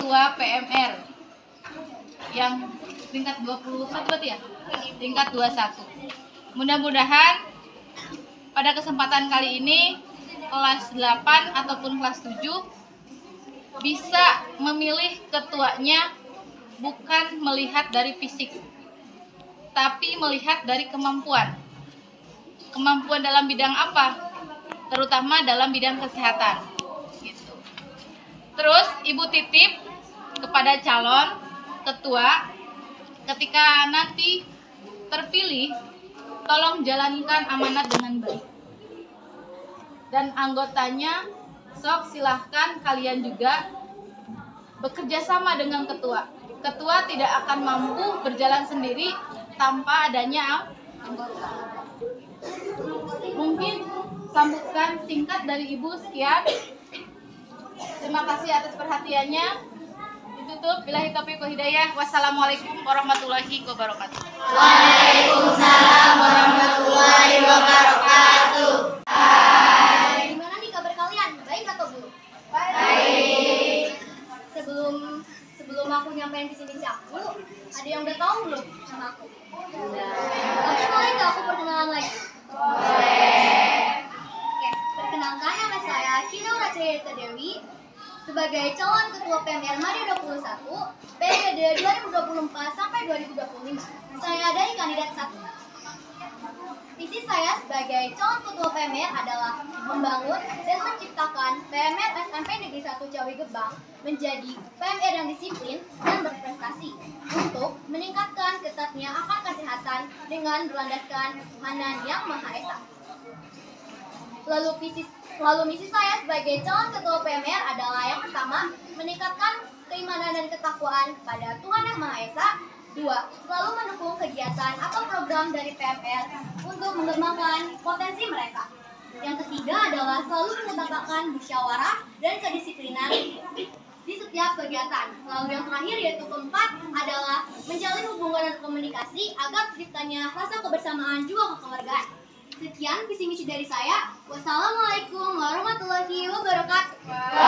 ketua PMR yang tingkat 21 berarti ya? Tingkat 21. Mudah-mudahan pada kesempatan kali ini kelas 8 ataupun kelas 7 bisa memilih ketuanya bukan melihat dari fisik, tapi melihat dari kemampuan. Kemampuan dalam bidang apa? Terutama dalam bidang kesehatan. Gitu. Terus Ibu titip kepada calon ketua, ketika nanti terpilih, tolong jalankan amanat dengan baik. Dan anggotanya, sok silahkan kalian juga bekerja sama dengan ketua. Ketua tidak akan mampu berjalan sendiri tanpa adanya anggota. Mungkin sambutan singkat dari Ibu sekian. Terima kasih atas perhatiannya. Ditutup, billahi taufiq wal hidayah. Wassalamualaikum warahmatullahi wabarakatuh. Waalaikumsalam warahmatullahi wabarakatuh. Gimana nih kabar kalian? Baik atau buruk? Baik. Sebelum aku nyampein visi misi aku, ada yang udah tahu belum sama aku? Tapi boleh nggak aku perkenalan lagi? Boleh. Oke, perkenalkan nama saya Kinaura Cahayata Dewi sebagai calon ketua PMR Madya 21 periode 2024 sampai 2025. Saya dari kandidat 1. Visi saya sebagai calon ketua PMR adalah membangun dan menciptakan PMR SMP Negeri 1 Ciawi Gebang menjadi PMR yang disiplin dan berprestasi untuk meningkatkan ketatnya akar kesehatan dengan berlandaskan ketuhanan yang Maha Esa. Lalu misi saya sebagai calon ketua PMR adalah yang pertama, meningkatkan keimanan dan ketakwaan pada Tuhan Yang Maha Esa. 2. Selalu mendukung kegiatan atau program dari PMR untuk mengembangkan potensi mereka. Yang ketiga adalah selalu mengedepankan musyawarah dan kedisiplinan di setiap kegiatan. Lalu yang terakhir yaitu keempat adalah menjalin hubungan dan komunikasi agar terciptanya rasa kebersamaan juga kekeluargaan. Sekian visi misi dari saya. Wassalamualaikum warahmatullahi wabarakatuh.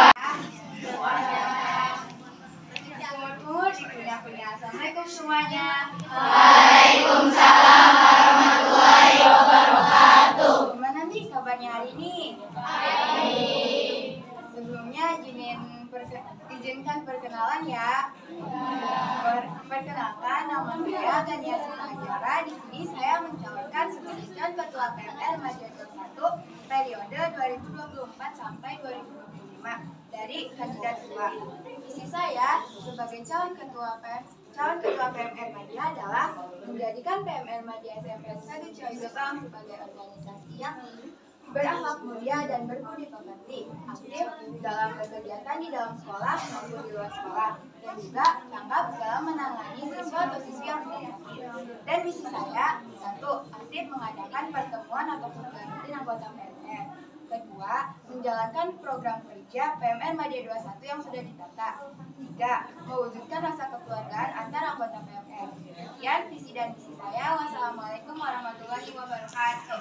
Assalamualaikum semuanya. Waalaikumsalam warahmatullahi wabarakatuh. Gimana nih kabarnya hari ini? Baik. Sebelumnya izinkan perkenalan ya. Perkenalkan, nama saya Gania Sinangjara. Di sini saya mencalonkan sebagai calon ketua PMR Madya 21 periode 2024 sampai 2025 dari kandidat 2. Visi saya sebagai calon ketua PMR Madya adalah menjadikan PMR Madya SMP 1 Ciawi Gebang sebagai organisasi yang berakhlak mulia dan berbudi pekerti, aktif dalam berkegiatan di dalam sekolah maupun di luar sekolah, dan juga tanggap dalam menangani siswa atau siswi yang sedang sakit. Dan misi saya, 1. Aktif mengadakan pertemuan atau program rutin anggota PMR. 2. Menjalankan program kerja PMR Madya 21 yang sudah ditata. 3. Mewujudkan rasa kekeluargaan antar anggota PMR. Sekian visi dan misi saya. Wassalamualaikum warahmatullahi wabarakatuh.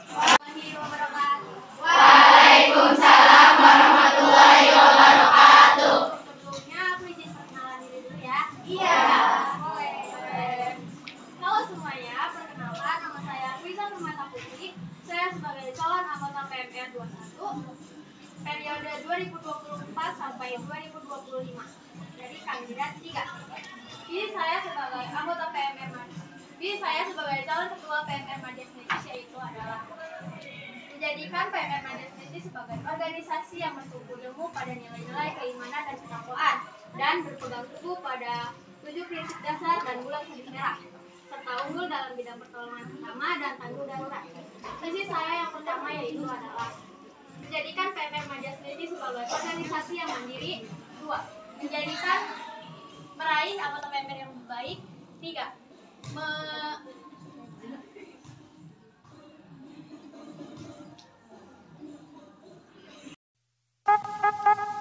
Waalaikumsalam warahmatullahi wabarakatuh. Sebelumnya aku izin perkenalan diri dulu ya. Iya. Boleh. Halo semuanya, perkenalkan nama saya Risa Nurmata Putri. Saya sebagai calon anggota PMR 21 periode 2024 sampai 2025 dari kandidat 3. Ini saya sebagai anggota PMR Madya. Ini saya sebagai calon ketua PMR Madya Sendiri, yaitu adalah menjadikan PMR Madya Sendiri sebagai organisasi yang bertumbuh ilmu pada nilai-nilai keimanan dan ketakwaan dan berpegang teguh pada 7 prinsip dasar dan bulan hadis merah, serta unggul dalam bidang pertolongan pertama dan tanggul darurat. Visi saya yang pertama yaitu adalah menjadikan PMR Madya Sendiri sebagai organisasi yang mandiri. 2. Menjadikan meraih anggota PMR yang baik. 3.